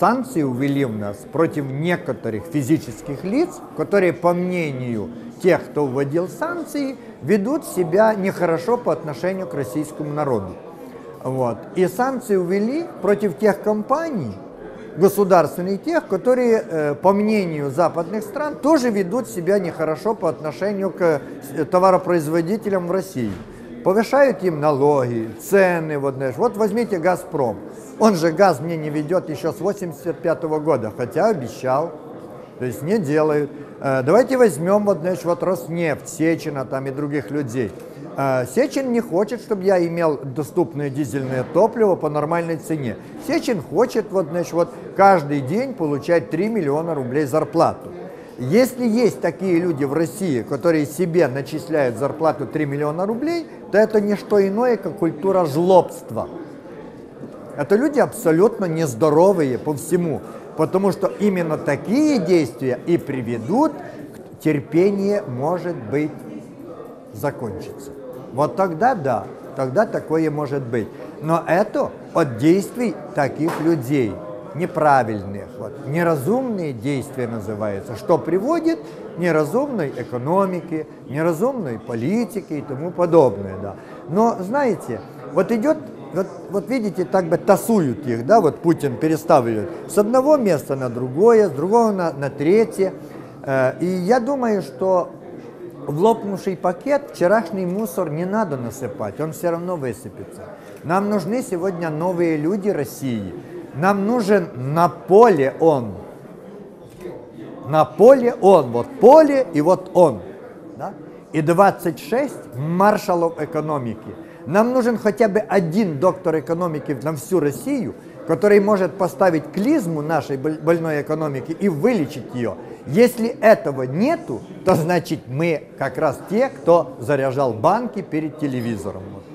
санкции ввели у нас против некоторых физических лиц, которые, по мнению тех, кто вводил санкции, ведут себя нехорошо по отношению к российскому народу. Вот. И санкции ввели против тех компаний, государственных тех, которые, по мнению западных стран, тоже ведут себя нехорошо по отношению к товаропроизводителям в России. Повышают им налоги, цены. Вот возьмите «Газпром». Он же газ мне не ведет еще с 1985 года, хотя обещал. То есть не делают. Давайте возьмем вот Роснефть, Сечина там, и других людей. Сечин не хочет, чтобы я имел доступное дизельное топливо по нормальной цене. Сечин хочет каждый день получать 3 миллиона рублей зарплату. Если есть такие люди в России, которые себе начисляют зарплату 3 миллиона рублей, то это не что иное, как культура жлобства. Это люди абсолютно нездоровые по всему, потому что именно такие действия и приведут к терпению, может быть, закончится. Вот тогда да, тогда такое может быть. Но это от действий таких людей, неправильных, неразумные действия называются, что приводит к неразумной экономике, неразумной политике и тому подобное. Да. Но знаете, вот видите, так бы тасуют их, да, вот Путин переставляет с одного места на другое, с другого на третье. И я думаю, что в лопнувший пакет вчерашний мусор не надо насыпать, он все равно высыпется. Нам нужны сегодня новые люди России. Нам нужен Наполеон. Наполеон. Вот поле и вот он. Да? И 26 маршалов экономики. Нам нужен хотя бы один доктор экономики на всю Россию, который может поставить клизму нашей больной экономики и вылечить ее. Если этого нету, то значит мы как раз те, кто заряжал банки перед телевизором.